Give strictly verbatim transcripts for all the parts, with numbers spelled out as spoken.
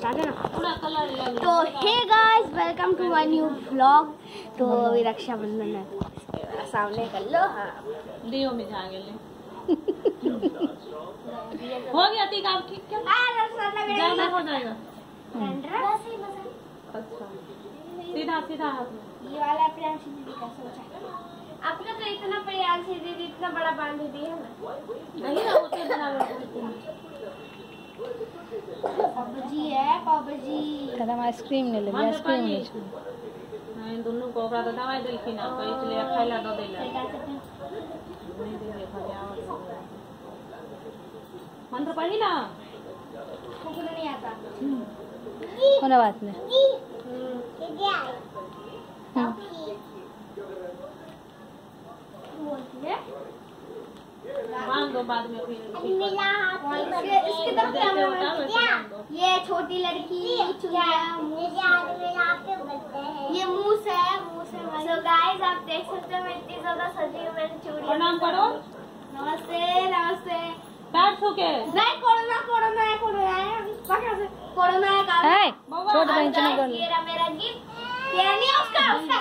बता देना। तो hey guys, welcome to my new vlog. तो अभी रक्षाबंधन है, सामने कर लो। हाँ दियो में जा गेले हो गया ती काम ठीक क्या? ज्यादा हो जाएगा। अच्छा सीधा सीधा हाथ में ये वाला प्रियांशी दीदी का सोचा। आपने तो इतना प्रियांशी दीदी इतना बड़ा बांध दिया है नहीं ना, उसे बराबर पापजी है। पापजी कदम आइसक्रीम ले ले, आइसक्रीम ले नहीं दोनों को ओकरा तो दवाई देलखिन आ तो इसलिए खाइला दो देला नहीं देले खाली आवत मंत्र पढ़ी ना मुझे नहीं आता। कोनो बात नहीं। मांग दो बाद में फिर इसके तरफ ये छोटी लड़की ये मूस है। मूस है। सो गाइस आप देख सकते हो मैं इतनी ज्यादा सजी हूँ। मैंने चूड़ी प्रणाम करो। नमस्ते नमस्ते। पैर छू के नहीं कोरोना कोरोना है कोरोना है कोरोना है का है छोट बहन चने कर ले। ये रहा मेरा गिफ्ट। ये नहीं उसका उसका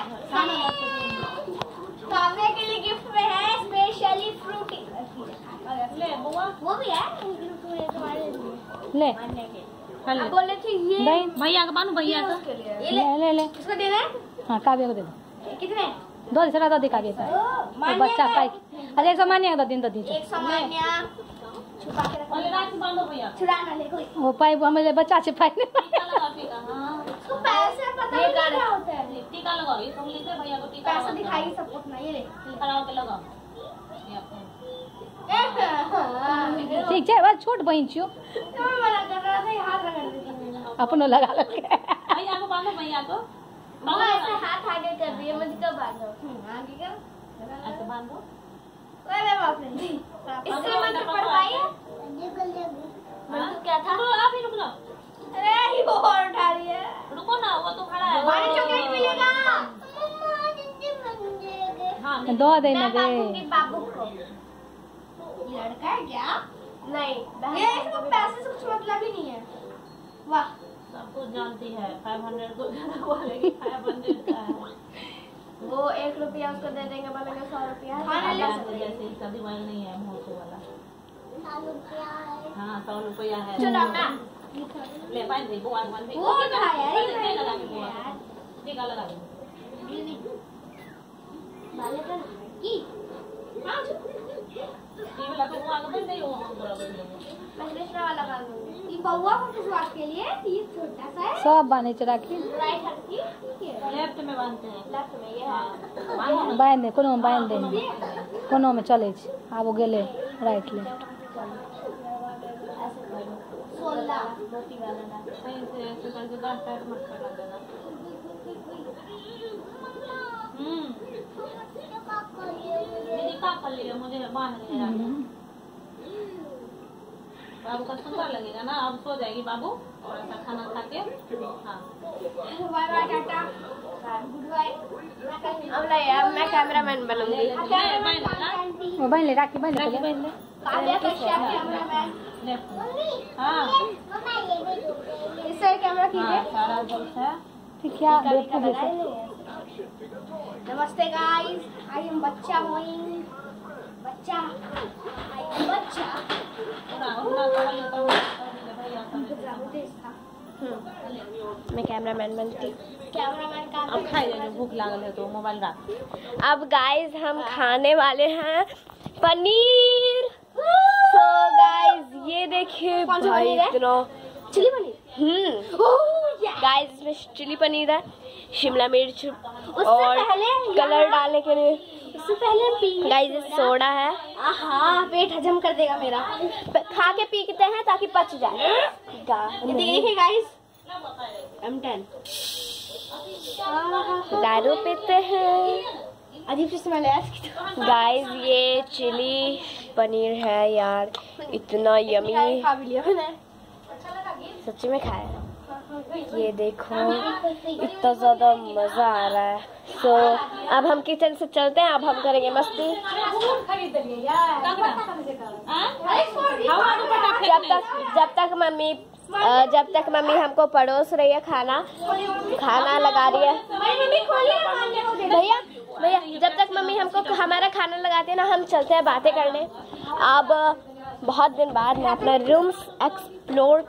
काव्या के लिए गिफ्ट में है स्पेशली फ्रूटी। ले बुआ वो भी है तुम्हारे ले हेलो बोले थे ये बहन भैया का बानू भैया का ये ले ले ले उसको देना है। हाँ काव्य को दे दो। कितने दो दूसरा दो दे काव्य का तो बच्चा खाए। अच्छा एक सामान्य दो दिन दो दिन एक सामान्य छुपा के रखो। और रात बांधो भैया चुरा ना ले कोई। वो पाइप हमें बच्चा से पाइप टीका लगा टीका। हां उसको पैसे पता नहीं क्या होता है। टीका लगाओ ये तुम लिखे भैया को टीका पैसे दिखाई सबको अपना। ये ले खड़ा होके लगाओ ये अपने ठीक है बस छोट बहन छियो तो मना कर रहा था हाथ रगड़ देती अपनो लगा लो भैया को बांधो भैया को वो ऐसे हाथ आगे कर रही है। मुझे कब बांधो आगे कर ऐसे बांधो। अरे बाप रे इससे मंत्र पढ़वाई है। मंत्र क्या था? तो आप ही रुक जाओ। अरे ये और उठा रही है। रुको ना वो तो खड़ा है। हमारे चॉकलेट मिलेगा। हां दो देना दे। बाबू को ये लड़का है क्या? नहीं ये इसको पैसे से कुछ मतलब ही नहीं है। वाह सब कुछ जानती है। पाँच सौ को ज्यादा बोलेगी पाँच सौ का है वो एक रुपया उसको दे देंगे बोलेंगे सौ रुपया खाना ले सकते जैसे इसका दिमाग नहीं है मोटो वाला। सौ रुपया है। हाँ सौ रुपया है। चलो ना ले पाइन दे बुआ मान दे वो उठा यार ये लगा के बुआ टीका लगा दे बाले का की हां ये वाला तो बुआ को बंद दे वो हम बराबर दे मैं दूसरा वाला बाल दूंगी। ये बउआ को किस बात के लिए? ये छोटा सा है सब बाने चढ़ा के राइट हाथ की लेफ्ट में बांधते हैं। लेफ्ट में ये है। बांध दे कोनो में बांध दे कोनो में चले छ आब गेले राइट लेफ्ट सोलह मोती वाला ना सही से ऐसे करके गांठ टाइट मत कर देना। हम्म दीदी का कर लिया मुझे बांध लिया। बाबू का सुंदर लगेगा ना। अब सो जाएगी बाबू और ऐसा खाना खा के। हाँ bye bye tata goodbye. अब नहीं अब मैं कैमरामैन बनूंगी। वो बांध ले राखी बांध ले राखी बांध ले। काव्या का शेफ कैमरामैन। हाँ इससे कैमरा हाँ कीजिए। सारा बोल है ठीक क्या देखो देखो नमस्ते गाइस आई एम बच्चा मोइन बच्चा आई एम बच्चा पूरा उतना कर लेता हूँ भैया मैं कैमरामैन बनती कैमरामैन का अब खाई ले जो भूख लागल है तो मोबाइल रख। अब गाइस हम खाने वाले हैं पनीर। सो गाइस ये देखिए भाई इतना चिली पनीर। हम्म गाइस इसमें चिली पनीर है शिमला मिर्च और कलर डालने के लिए। इससे पहले गाइस सोडा है। हाँ पेट हजम कर देगा मेरा। खा के पीते हैं ताकि पच जाए। ये देखिए गाइस एम टेन दारू पीते हैं। अजीब से स्मेल है गाइस। ये चिली पनीर है यार इतना यमी। खा भी लिया मैंने सच्ची में खाया। ये देखो इतना ज्यादा मजा आ रहा है। सो so, अब हम किचन से चलते हैं। अब हम करेंगे मस्ती जब तक जब तक मम्मी अ, जब तक मम्मी हमको परोस रही है खाना खाना लगा रही है भैया भैया जब तक मम्मी हमको हमारा खाना लगाती है ना हम चलते हैं बातें करने। अब बहुत दिन बाद मैं अपना रूम्स एक्सप्लोर